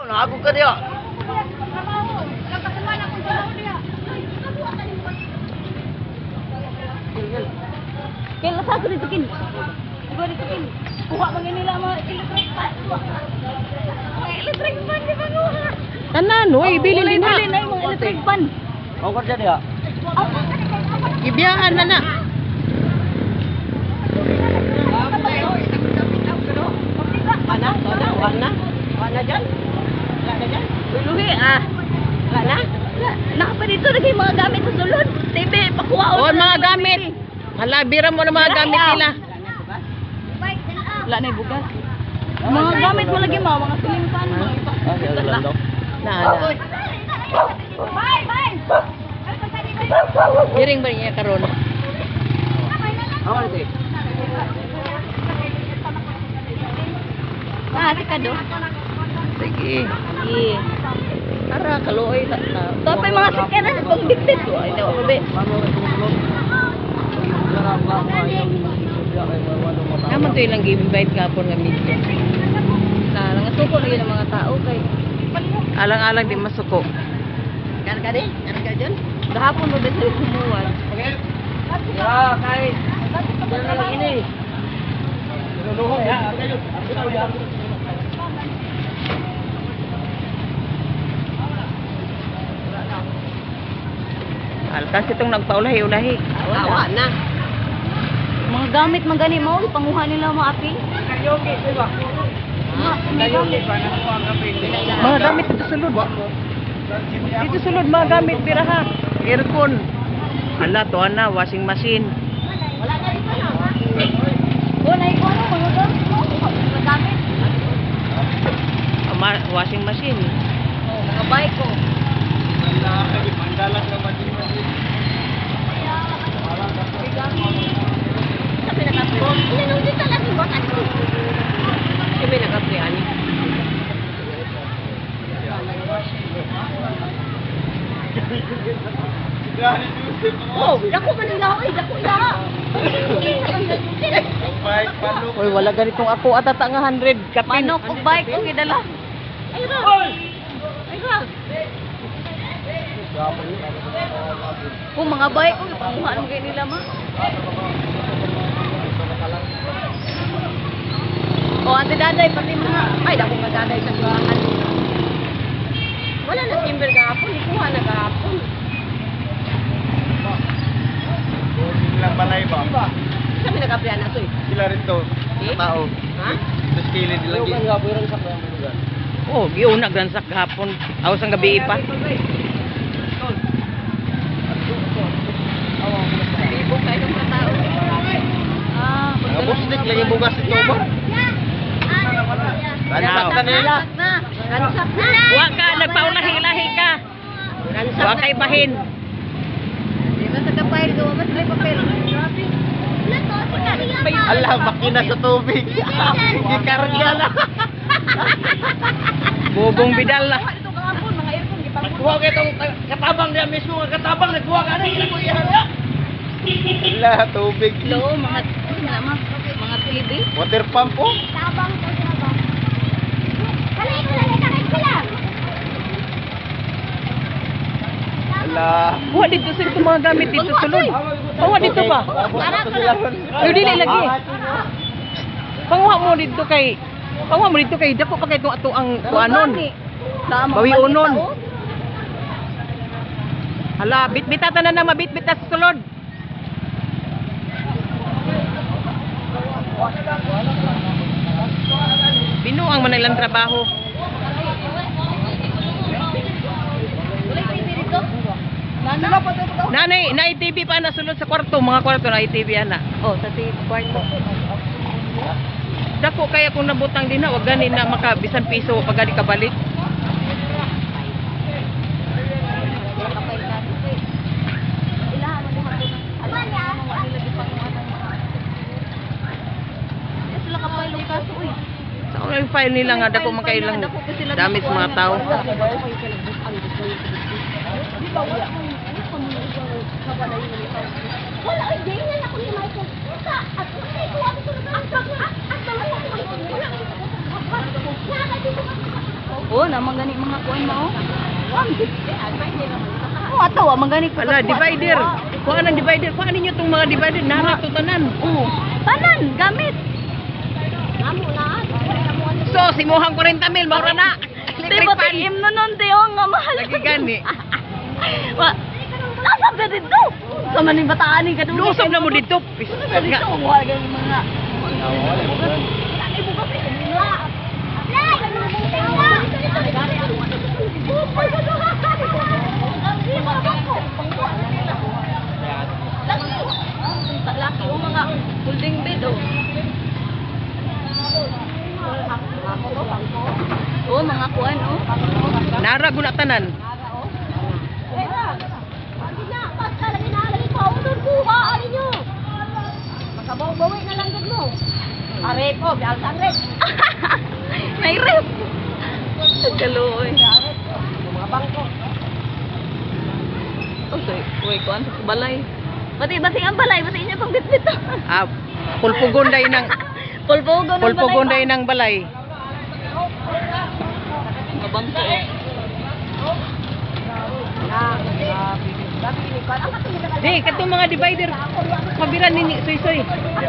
Ako ka dia. Kailan sa dito kin? Iba dito kin. Kuha man nila mga electric fan. Mga electric fan di ba kuha? Tanan, oy, bilin din ha. Bilin na yung mga electric fan. Ako ka dia. Ibiyahan na na. Wala dyan? Luhi ah. Wala na? Nakapa dito lagi mga gamit sa sulod. TV, pakuha O, mga gamit. Hala, bira mo na mga gamit nila. Wala na yung bugas. Mga gamit mo lagi mga ceiling fan. Na. Giring ba niya karon? Ako ito. Mahali ka do. Sige. Sige. Ara, kaluoy na. Tapos mga sakyanan sa pagdiktit ko. Ay, daw ko be. Naman to ilang invite kapon nga media. Nangasuko na yun ang mga tao kay Alang-alang di masuko. kan ka din? Kan ka dyan? Gahapon mo ba sila kumuwan? Ya, kay. Diyan na lang ini. Luluhoy ha. Alkas itong nagpaulahi-ulahi. Awa na. Mga gamit magani mo, panguha nila mo api. Kayogi, di ba? Kayogi ba na ko ang kapit? Mga gamit dito sulod. Dito sulod mga gamit biraha. Aircon. Ala to ana, washing machine. Wala na dito na. O, naiko ano, mga gamit mo. Mga gamit. Washing machine. O, mga bike ko. Mandalas naman din. Sabi na kapro. Inanong dito lagi ba? Kami nakapriani. Oh, dako man nila oy, dako ya. Bike, palok. Oy, wala ganitong ako atata nga 100 kapin. Manok o bike ko gidala. Ay ra. Ay ra. Kung mga bike ko panguha mo kay nila ma. O ate daday pati mga ay dako nga daday sa tuwahan. Wala na timber kahapon, ikuha na kahapon. Ilang balay ba? Kami nagapriyan na to eh. Sila rin to. Tao. Ha? Sa skillet lang. Oh, giuna gansak gahapon. Awas ang gabi pa. Ibong kayo ng mga tao. Ah, Bustik lagi bugas ito ba? Gansak na nila. Gansak na. Wa ka nagpaulahi-lahi ka. Wa kay bahin. Di ba sa kapay do, mas may papel. Allah, makina sa tubig. Gikarga na. Bubong bidal na. Ito kahapon, mga aircon, gipang Kuha ka itong katabang niya mismo. Katabang, nagkuha ka na. Ilaguyan na. Allah, tubig. Lo, mga TV. Water pump po. Tabang to tabang. Kalay ko lang. Allah. Wa dito sa ito mga gamit dito sulod. Oh, wa dito ba? Yo dili lagi. Panguha mo dito kay dako pa kay ato ang kuanon. Bawi unon. Hala, bitbitata na mabitbit sa sulod. Binuang man ilang trabaho. Nanay, na TV pa na sulod sa kwarto, mga kwarto na TV ana. Oh, sa kwarto. Dako kaya kung nabutang din na, wag gani na makabisan piso pag gani kabalik. Sa yung file nila nga dako makailang dami sa mga tao. Wala ay day na ako ni Michael. At kasi ko ako sa ang Oh, naman gani mga kuan mo. Oh, ato man gani ko. Ala, divider. Kuha ng divider. Kuha ninyo itong mga divider. Nara to tanan. Oh, tanan gamit. So, simuhang 40 mil. Maura na. Di ba tigim na nun, Teo, nga mahal. Lagi gani. Wa, nasab ka dito. Sa maning bataan ni kaduli. Lusob na mo dito. Dito, wala ganyan mga. Laki o mga holding bed o. Oh, mga kuan o. Nara guna tanan. Magkabaw-bawi na lang mo. Are po, bial sangre. May rep. Kaluoy. Mga bangko. Okay, uy, kuan sa balay. Bati ang balay, bati niya pang bitbit. Ah, pulpugonday ng Pulpugon ng balay. Mga bangko. Di, katong mga divider. Kabiran nini, soy-soy.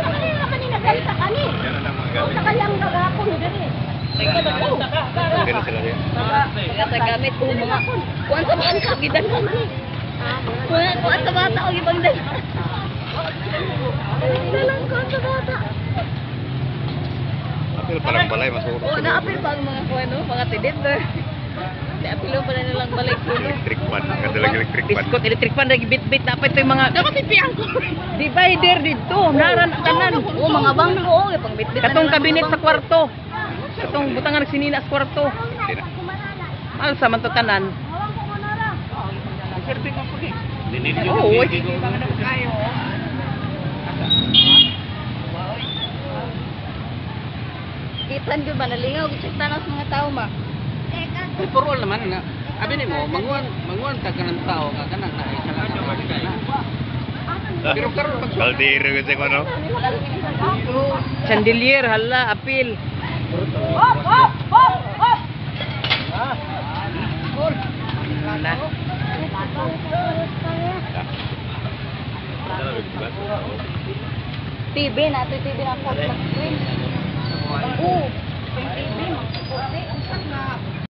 Gamit ko mga kuan sa bata gidan mo. Kuan sa bata og ibang dala. Dalang kuan sa bata. Apil parang balay masuk. Oh, naapil pa ang mga kuan no, mga tidender. Naapilo pa na nilang balik ko no. Electric pan, kada lagi electric pan. Biskot, electric fan, lagi bit-bit. Apa ito yung mga... Dapat ipiyang ko. Divider dito. Nara na tanan. Oh, mga bangko oh, pang bitbit. Katong kabinet sa kwarto. Katong butangan ng sinina sa kwarto. Hindi na. Alsa man to tanan. Oo, Oh, Kitan jud ba nalingaw check tanas mga tao ma. For all naman na. Abi ni mo, manguan ta kanang tao ka kanang na isa lang. Pero karon pag Kaldero kasi ko ano. chandelier, hala, apil. Hala. TV na to TV na ko screen. Oh, TV mo. Ang